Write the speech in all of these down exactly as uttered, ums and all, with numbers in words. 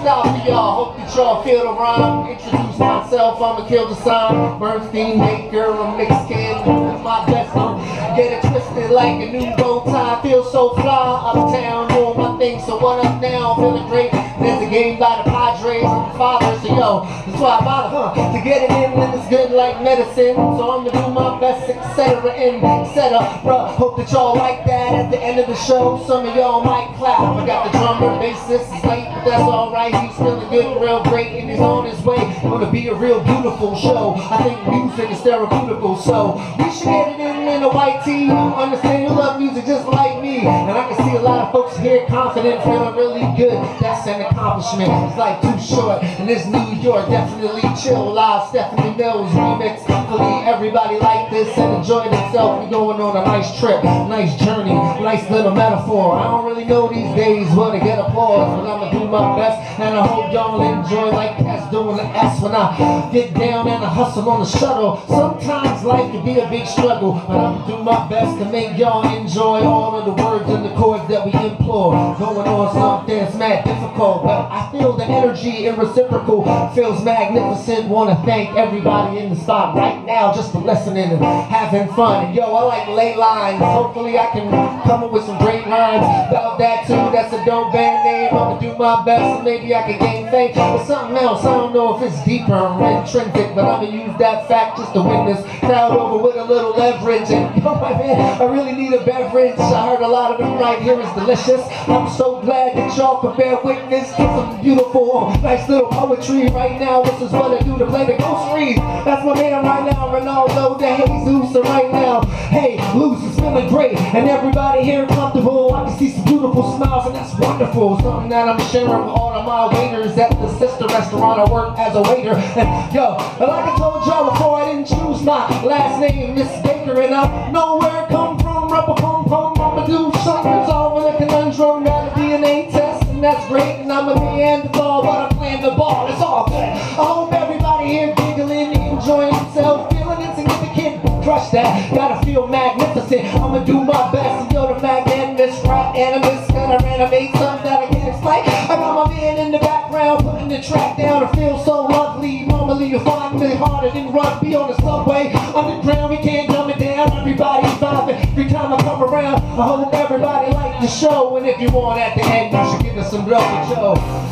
freestyle for y'all. Hope that y'all feel the rhyme. Introduce myself, I'ma kill the sign. Bernstein maker, a mixed kid, doing my best. Don't get it twisted like a new bow tie. Feel so fly, uptown, doing my thing. So what up now? Feeling great. There's a game by the Padres and the father. So yo, that's why I bought it, huh? To get it in, and it's good like medicine. So I'ma do my best, et cetera, and et cetera. Bruh, hope that y'all like that. At the end of the show, some of y'all might clap. I got the drummer, bassist is late, but that's alright. He's feeling good, real great, and he's on his way. Gonna be a real beautiful show. I think music is therapeutical, so we should get it in in a white tee. You understand, you love music just like me, and I can see a lot of folks here confident, feeling really good. That's an accomplishment. It's like too short, and this New York definitely chill. Live Stephanie Mills remix. Hopefully everybody like this and enjoy themselves. We going on a nice trip, nice journey, nice little metaphor. I don't really know these days where to get applause, but I'ma do my best, and I hope y'all enjoy like that's doing the S when I get down and I hustle on the shuttle. Sometimes life can be a big struggle, but I'ma do my best to make y'all enjoy all of the words and the chords that we implore. Going on something that's mad difficult, but I feel the energy and reciprocal feels magnificent. Wanna thank everybody in the spot right now just for listening and having fun. And yo, I like lay lines. Hopefully I can come up with some great rhymes about that too. That's a dope band name. I'ma do my best and maybe I can gain fame. But something else, I don't know if it's deeper or intrinsic, but I'ma use that fact just to win this crowd over with a little leverage. And yo, my man, I really need a beverage. I heard a lot of them right here is delicious. I'm so glad that y'all can bear witness to some beautiful, nice little poetry right now. This is what I do to play the ghost read. That's my man right now, Reinaldo, DeJesus. And right now, hey, Luce is feeling great, and everybody here comfortable. I can see some beautiful smiles, and that's wonderful. Something that I'm sharing with all of my waiters at the sister restaurant I work as a waiter. And yo, like I told y'all before, I didn't choose my last name, Miss Baker, and I know where it come from. Rubber pum pum, I'ma do something, solving a conundrum. Got a D N A test, and that's great, and I'm a Neanderthal, but I'm playing the ball. It's all good. I hope everybody here giggling, enjoying themselves, feeling insignificant. Crush that, gotta feel magnificent. I'ma do my best, and you're the magnanimous rap animus. Gonna animate something that I can't explain. I got my man in the background, putting the track down. It feels so lovely. Normally you'll find me harder than rugby on the subway. Underground, we can't dumb it down. Everybody's vibing every time I come around. I hope everybody liked the show, and if you want at the end, you should give us some love to Joe.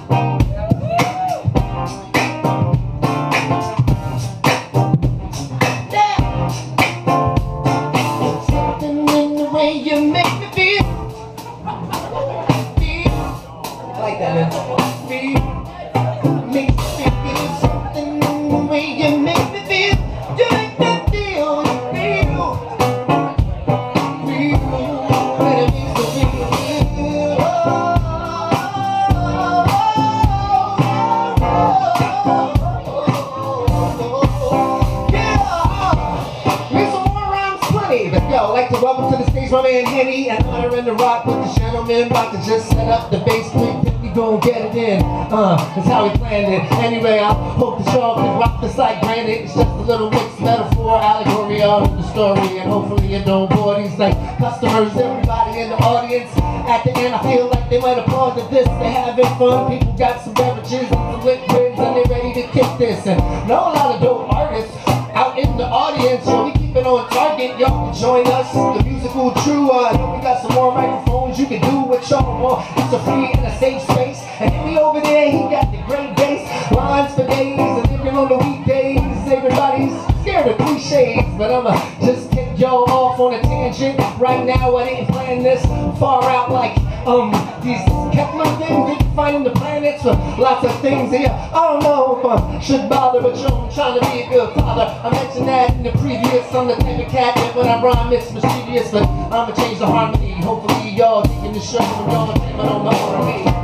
I'd like to welcome to the stage my man Henny, and Hunter in the rock with the gentleman. About to just set up the bass, quick, we gon' get it in. Uh, that's how we planned it. Anyway, I hope that y'all can rock this like granted. It's just a little mixed metaphor, allegory of the story, and hopefully it don't bore these like customers, everybody in the audience. At the end, I feel like they might applaud to this. They're having fun. People got some beverages and some liquids, and they're ready to kick this. And know a lot of dope artists out in the audience, so we keep it on target. Y'all can join us, the musical crew. I know we got some more microphones. You can do what y'all want. It's a free and a safe space. And hit me over there, he got the great bass lines for days. And if you're on the weekdays, everybody's scared of cliches, but I'ma just kick y'all off on a tangent. Right now, I didn't plan this far out like um these Kepler things. Finding the planets for lots of things here. I don't know if I should bother, but yo, I'm trying to be a good father. I mentioned that in the previous. I'm the type of cat that when I rhyme it's mischievous, but I'ma change the harmony. Hopefully y'all taking the show and y'all are claiming on the R and B.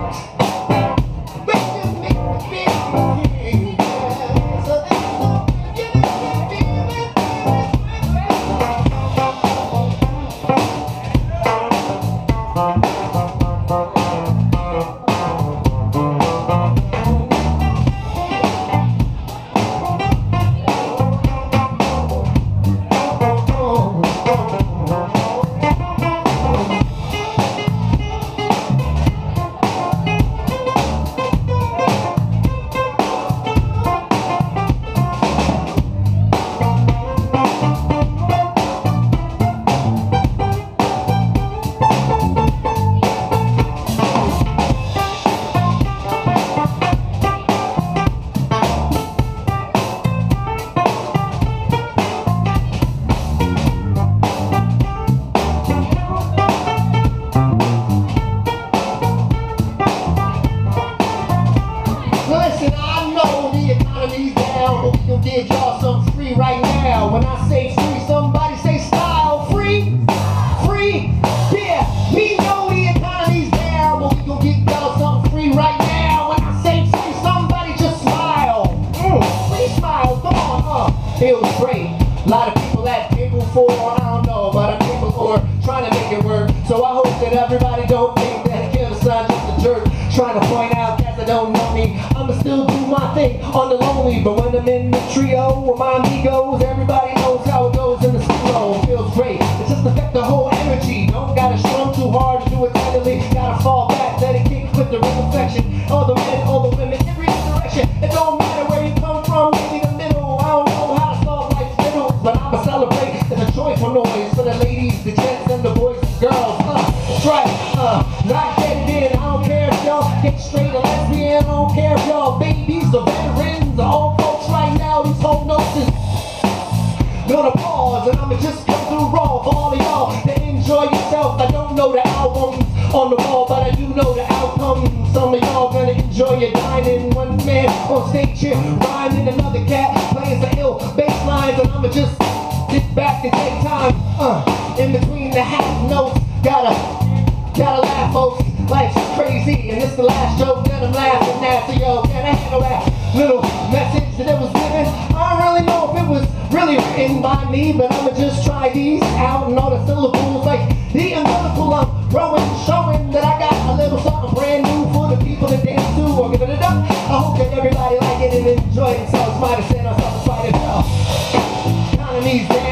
down, but we gon' give y'all some free right now. When I say free, somebody say style. Free, free, yeah. We know the economy's down, but we gon' give y'all something free right now. When I say free, somebody just smile. Mm, free smile, come on, uh. Feels great. A lot of people at table four, I don't know, but I'm table four, trying to make it work. So I hope that everybody don't think that Killer Son just a jerk, trying to point out that they don't know me. I'ma still do my thing on the lonely, but when I'm in the trio with my amigos, everybody knows how it goes in the studio. Feels great, it just affects the whole energy. Don't gotta strum too hard to do it tenderly. Gotta fall back, let it kick with the rhythm section. All the men, all the women, every direction. It don't matter where you come from, maybe the middle. I don't know how to solve life's riddles, but I'ma celebrate. It's a joyful noise for the ladies, the gents, and the boys and girls. Uh, that's right, uh, not getting in. I don't care if y'all get straight or lesbian. I don't care if y'all babies or veterans, the old folks right now. These whole notes gonna pause, and I'ma just come through raw for all of y'all to enjoy yourself. I don't know the albums on the wall, but I do know the outcomes. Some of y'all gonna enjoy your dining. One man on stage here, rhyming, another cat playing some ill bass lines, and I'ma just sit back and take time uh, in between the half notes. Gotta, gotta laugh, folks. Life's crazy, and it's the last joke that I'm laughing at. So yo, can I handle that little message that it was given? I don't really know if it was really written by me, but I'ma just try these out and all the syllables like the umbilical. I'm growing, showing that I got a little something brand new for the people to dance to or give it up. I hope that everybody like it and enjoy themselves. Might have said on something quite enough. Economy's down.